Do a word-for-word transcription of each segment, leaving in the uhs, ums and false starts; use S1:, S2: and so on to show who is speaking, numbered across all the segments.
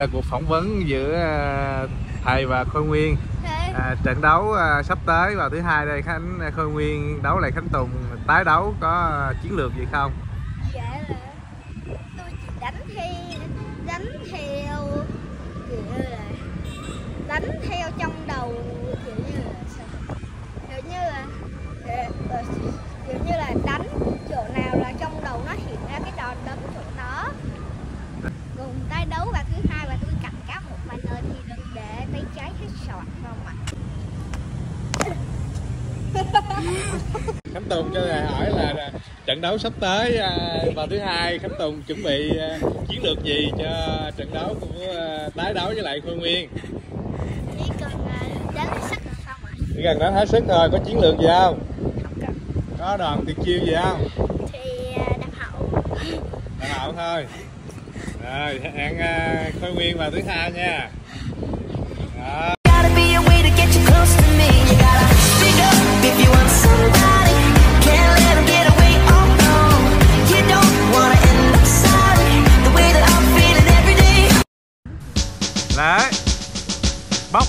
S1: Cuộc phỏng vấn giữa thầy và Khôi Nguyên. À, trận đấu à, sắp tới vào thứ hai đây, Khánh Khôi Nguyên đấu lại Khánh Tùng, tái đấu có chiến lược gì không?
S2: Dạ là tôi chỉ đánh theo đánh theo kiểu như là đánh theo trong đầu, kiểu như là kiểu như là kiểu như là đánh chỗ nào là trong đầu nó hiện ra cái đòn đấm chỗ đó. Cùng tái đấu vào thứ hai và tôi cảnh cáo một vài lời thì đừng để tay trái hết sọt vào mặt.
S1: Khánh Tùng cho thầy hỏi là, là trận đấu sắp tới à, vào thứ hai, Khánh Tùng chuẩn bị à, chiến lược gì cho trận đấu của à, tái đấu với lại Khôi Nguyên?
S2: Chỉ cần uh, đánh hết sức là xong rồi.
S1: Chỉ cần đánh hết sức thôi, có chiến lược gì không?
S2: Không cần.
S1: Có đòn tuyệt chiêu gì không?
S2: Thì uh, đập hậu.
S1: Đập hậu thôi. Rồi, hẹn uh, Khôi Nguyên vào thứ hai nha. Đó. Đấy, bóc.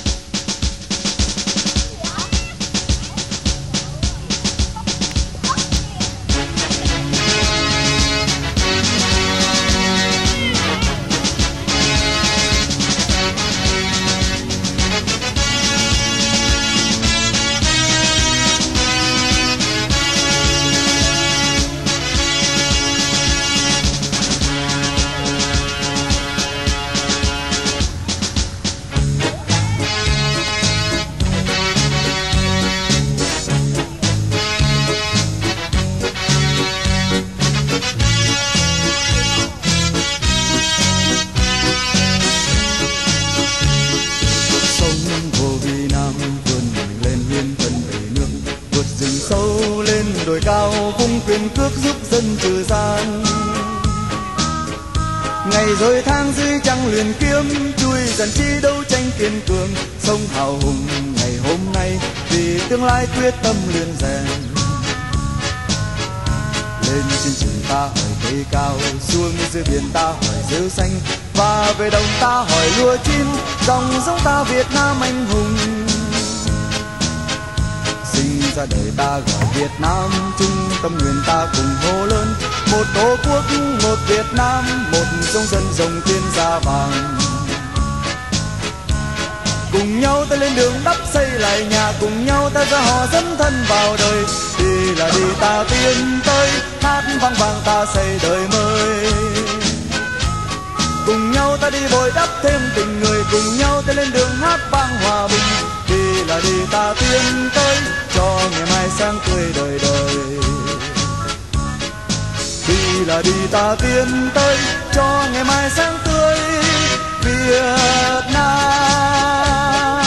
S3: Đồi cao vung quyền cước giúp dân trừ gian, ngày rồi tháng dưới trăng luyện kiếm chui dần chi đấu tranh kiên cường, sông hào hùng ngày hôm nay vì tương lai quyết tâm luyện rèn. Lên trên trường ta hỏi cây cao, xuống dưới biển ta hỏi rêu xanh, và về đồng ta hỏi lúa chín, dòng giống ta Việt Nam anh hùng. Sinh ra đời ta gọi Việt Nam chung, tâm nguyện ta cùng hô lớn, một tổ quốc một Việt Nam, một dòng dân dòng thiên gia vàng. Cùng nhau ta lên đường đắp xây lại nhà, cùng nhau ta ra họ dấn thân vào đời. Đi là đi ta tiến tới, hát vang vang ta xây đời mới. Cùng nhau ta đi bồi đắp thêm tình người, cùng nhau ta lên đường hát vang hòa bình. Đi là đi ta tiến tới, cho ngày mai sáng tươi đời đời. Đi là đi ta tiến tới, cho ngày mai sáng tươi Việt Nam.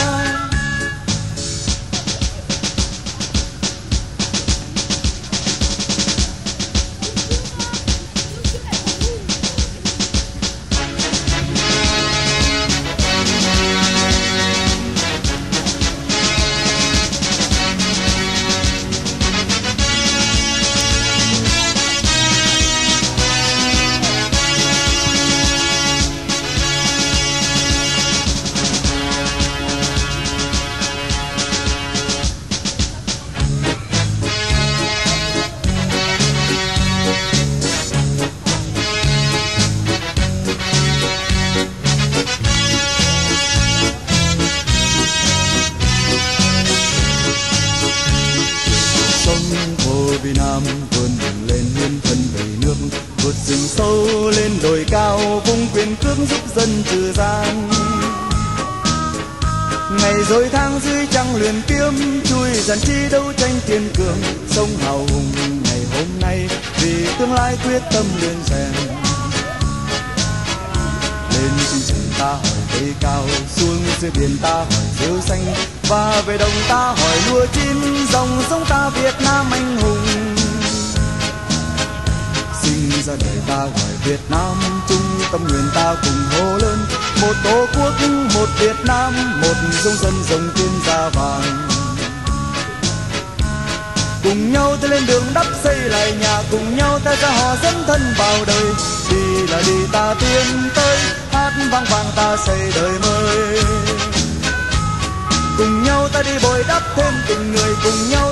S3: Việt Nam vươn mình lên hiên thân đầy nước, vượt rừng sâu lên đồi cao vung quyền cước giúp dân trừ gian. Ngày rồi tháng dưới trăng luyện kiếm chui dàn chi đấu tranh kiên cường, sông hào hùng ngày hôm nay vì tương lai quyết tâm luyện rèn. Lên trên trời ta hỏi cây cao, xuống dưới biển ta hỏi rêu xanh, và về đồng ta hỏi lúa chín, dòng sông ta Việt Nam anh hùng. Sinh ra đời ta gọi Việt Nam chung, tâm nguyện ta cùng hô lớn, một tổ quốc một Việt Nam, một dòng dân dòng thiên gia vàng. Cùng nhau ta lên đường đắp xây lại nhà, cùng nhau ta ra họ dấn thân vào đời. Đi là đi ta tiến tới, hát vang vang ta xây đời mới. Cùng nhau ta đi bồi đắp thêm tình người, cùng nhau